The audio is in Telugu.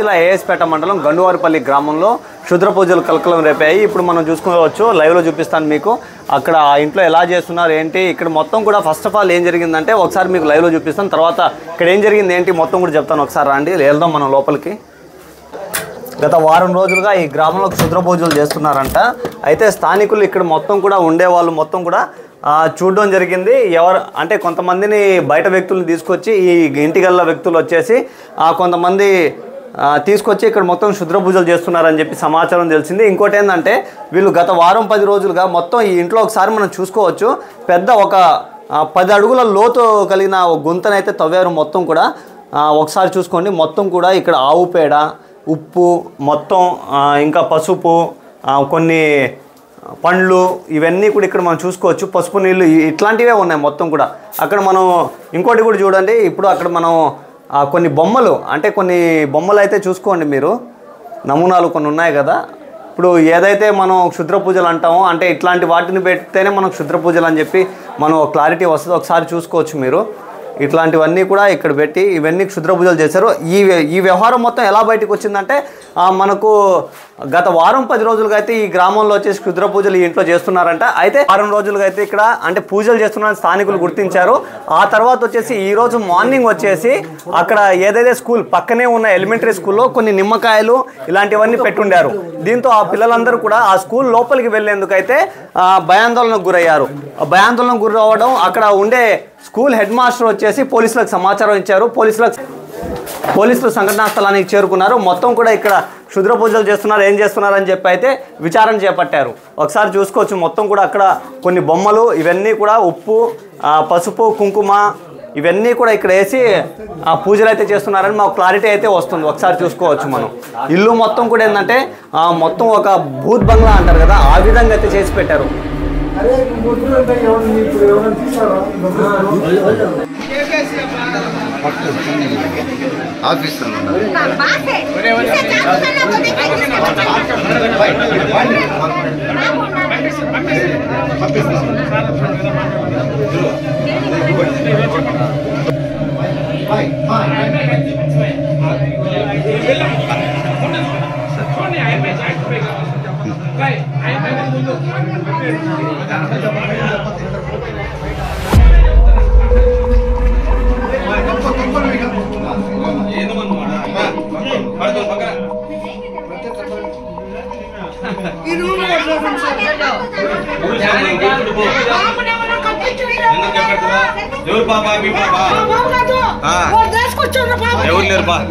జిల్లా ఏఎస్పేట మండలం గండువారిపల్లి గ్రామంలో క్షుద్ర పూజలు కలకలం రేపాయి. ఇప్పుడు మనం చూసుకోవచ్చు, లైవ్లో చూపిస్తాను మీకు. అక్కడ ఆ ఇంట్లో ఎలా చేస్తున్నారు ఏంటి, ఇక్కడ మొత్తం కూడా ఫస్ట్ ఆఫ్ ఆల్ ఏం జరిగిందంటే ఒకసారి మీకు లైవ్లో చూపిస్తాను. తర్వాత ఇక్కడ ఏం జరిగింది ఏంటి మొత్తం కూడా చెప్తాను. ఒకసారి రండి, వెళ్దాం మనం లోపలికి. గత వారం రోజులుగా ఈ గ్రామంలో క్షుద్ర పూజలు చేస్తున్నారంట. అయితే స్థానికులు ఇక్కడ మొత్తం కూడా ఉండేవాళ్ళు మొత్తం కూడా చూడడం జరిగింది. ఎవరు అంటే కొంతమందిని బయట వ్యక్తులను తీసుకొచ్చి, ఈ ఇంటిగల్ల వ్యక్తులు వచ్చేసి కొంతమంది తీసుకొచ్చి ఇక్కడ మొత్తం క్షుద్ర పూజలు చేస్తున్నారని చెప్పి సమాచారం తెలిసింది. ఇంకోటి ఏంటంటే వీళ్ళు గత వారం 10 రోజులుగా మొత్తం ఈ ఇంట్లో ఒకసారి మనం చూసుకోవచ్చు, పెద్ద ఒక 10 అడుగుల లోతు కలిగిన ఒక గుంతనైతే తవ్వారు మొత్తం కూడా. ఒకసారి చూసుకోండి, మొత్తం కూడా ఇక్కడ ఆవు పేడ, ఉప్పు, మొత్తం ఇంకా పసుపు, కొన్ని పండ్లు, ఇవన్నీ కూడా ఇక్కడ మనం చూసుకోవచ్చు. పసుపు నీళ్ళు ఇట్లాంటివే ఉన్నాయి మొత్తం కూడా. అక్కడ మనం ఇంకోటి కూడా చూడండి, ఇప్పుడు అక్కడ మనం కొన్ని బొమ్మలు, అంటే కొన్ని బొమ్మలు అయితే చూసుకోండి మీరు, నమూనాలు కొన్ని ఉన్నాయి కదా. ఇప్పుడు ఏదైతే మనం క్షుద్ర పూజలు అంటామో, అంటే ఇట్లాంటి వాటిని పెడితేనే మనం క్షుద్ర పూజలు అని చెప్పి మనం క్లారిటీ వస్తుంది. ఒకసారి చూసుకోవచ్చు మీరు. ఇట్లాంటివన్నీ కూడా ఇక్కడ పెట్టి ఇవన్నీ క్షుద్ర పూజలు చేశారు. ఈ వ్యవహారం మొత్తం ఎలా బయటకు వచ్చిందంటే, మనకు గత వారం 10 రోజులుగా అయితే ఈ గ్రామంలో వచ్చేసి క్షుద్ర పూజలు ఈ ఇంట్లో చేస్తున్నారంట. అయితే వారం రోజులుగా అయితే ఇక్కడ అంటే పూజలు చేస్తున్నారని స్థానికులు గుర్తించారు. ఆ తర్వాత వచ్చేసి ఈరోజు మార్నింగ్ వచ్చేసి అక్కడ ఏదైతే స్కూల్ పక్కనే ఉన్న ఎలిమెంటరీ స్కూల్లో కొన్ని నిమ్మకాయలు ఇలాంటివన్నీ పెట్టుండారు. దీంతో ఆ పిల్లలందరూ కూడా ఆ స్కూల్ లోపలికి వెళ్ళేందుకైతే భయాందోళనకు గురయ్యారు. భయాందోళనకు గురవడం, అక్కడ ఉండే స్కూల్ హెడ్ మాస్టర్ వచ్చేసి పోలీసులకు సమాచారం ఇచ్చారు. పోలీసులు సంఘటనా స్థలానికి చేరుకున్నారు. మొత్తం కూడా ఇక్కడ క్షుద్ర పూజలు చేస్తున్నారు, ఏం చేస్తున్నారు అని చెప్పి అయితే విచారణ చేపట్టారు. ఒకసారి చూసుకోవచ్చు, మొత్తం కూడా అక్కడ కొన్ని బొమ్మలు, ఇవన్నీ కూడా ఉప్పు, పసుపు, కుంకుమ, ఇవన్నీ కూడా ఇక్కడ వేసి పూజలు అయితే చేస్తున్నారని మాకు క్లారిటీ అయితే వస్తుంది. ఒకసారి చూసుకోవచ్చు మనం. ఇల్లు మొత్తం కూడా ఏంటంటే మొత్తం ఒక భూత్ బంగ్లా అంటారు కదా, ఆ విధంగా అయితే చేసి పెట్టారు. ఎవరు లేరు బా